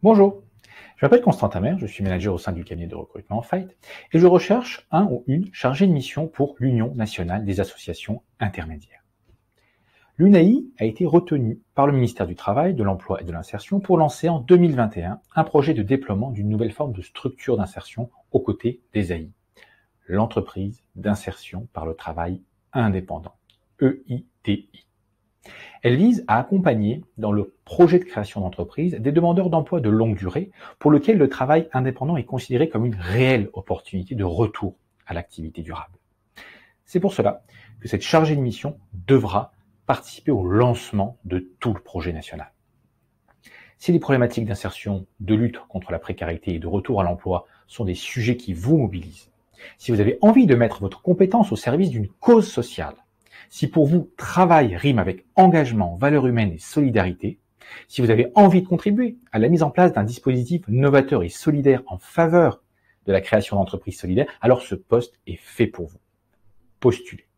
Bonjour, je m'appelle Constantin Mer, je suis manager au sein du cabinet de recrutement Fight et je recherche un ou une chargée de mission pour l'Union nationale des associations intermédiaires. L'UNAI a été retenue par le ministère du Travail, de l'Emploi et de l'Insertion pour lancer en 2021 un projet de déploiement d'une nouvelle forme de structure d'insertion aux côtés des AI, l'entreprise d'insertion par le travail indépendant, EITI. Elle vise à accompagner dans le projet de création d'entreprise des demandeurs d'emploi de longue durée pour lesquels le travail indépendant est considéré comme une réelle opportunité de retour à l'activité durable. C'est pour cela que cette chargée de mission devra participer au lancement de tout le projet national. Si les problématiques d'insertion, de lutte contre la précarité et de retour à l'emploi sont des sujets qui vous mobilisent, si vous avez envie de mettre votre compétence au service d'une cause sociale, si pour vous, travail rime avec engagement, valeurs humaines et solidarité, si vous avez envie de contribuer à la mise en place d'un dispositif novateur et solidaire en faveur de la création d'entreprises solidaires, alors ce poste est fait pour vous. Postulez.